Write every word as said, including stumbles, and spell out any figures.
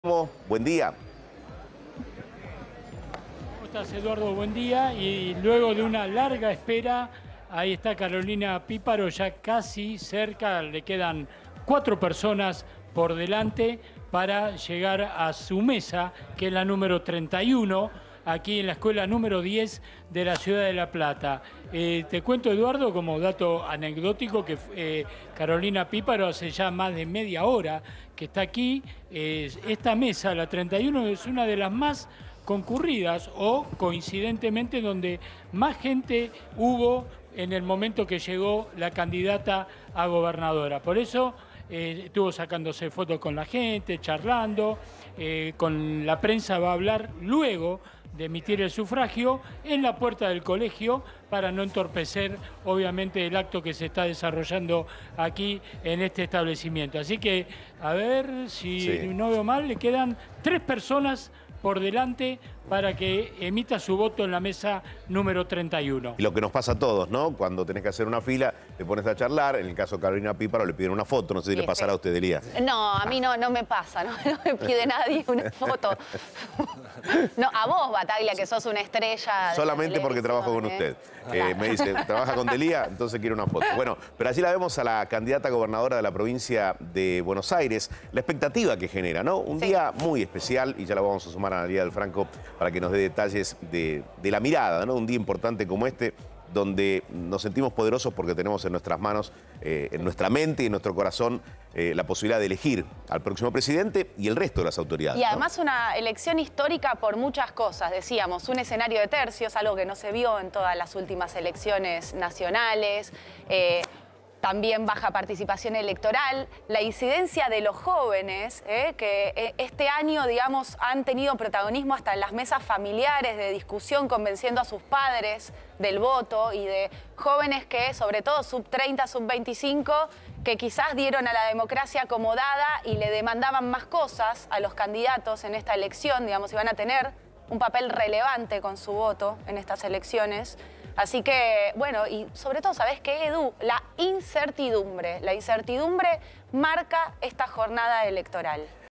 Buen día. ¿Cómo estás, Eduardo? Buen día. Y luego de una larga espera, ahí está Carolina Píparo, ya casi cerca, le quedan cuatro personas por delante para llegar a su mesa, que es la número treinta y uno, aquí en la escuela número diez de la ciudad de La Plata. Eh, te cuento, Eduardo, como dato anecdótico, que eh, Carolina Píparo hace ya más de media hora que está aquí. Eh, esta mesa, la treinta y uno, es una de las más concurridas o, coincidentemente, donde más gente hubo en el momento que llegó la candidata a gobernadora. Por eso eh, estuvo sacándose fotos con la gente, charlando, eh, con la prensa va a hablar luego de emitir el sufragio en la puerta del colegio para no entorpecer, obviamente, el acto que se está desarrollando aquí en este establecimiento. Así que, a ver si sí. no veo mal, le quedan tres personas por delante para que emita su voto en la mesa número treinta y uno. Y lo que nos pasa a todos, ¿no? Cuando tenés que hacer una fila, te pones a charlar. En el caso de Carolina Píparo le piden una foto. No sé si sí, le pasará sí. a usted, Elías. No, a mí no, no me pasa, no, no me pide nadie una foto. No, a vos, Bataglia, que sos una estrella. Solamente porque trabajo con ¿eh? usted. Claro. Eh, me dice, trabaja con Delía, entonces quiere una foto. Bueno, pero así la vemos a la candidata gobernadora de la provincia de Buenos Aires. La expectativa que genera, ¿no? Un sí. día muy especial, y ya la vamos a sumar a Analía del Franco para que nos dé detalles de, de la mirada, ¿no? Un día importante como este, donde nos sentimos poderosos porque tenemos en nuestras manos, eh, en nuestra mente y en nuestro corazón, eh, la posibilidad de elegir al próximo presidente y el resto de las autoridades. Y además, ¿no? Una elección histórica por muchas cosas. Decíamos, un escenario de tercios, algo que no se vio en todas las últimas elecciones nacionales. Eh, También baja participación electoral, la incidencia de los jóvenes, ¿eh? que este año, digamos, han tenido protagonismo hasta en las mesas familiares de discusión, convenciendo a sus padres del voto, y de jóvenes que, sobre todo sub treinta, sub veinticinco, que quizás dieron a la democracia como dada y le demandaban más cosas a los candidatos en esta elección, digamos, y van a tener un papel relevante con su voto en estas elecciones. Así que, bueno, y sobre todo, ¿sabés qué, Edu? La incertidumbre. La incertidumbre marca esta jornada electoral.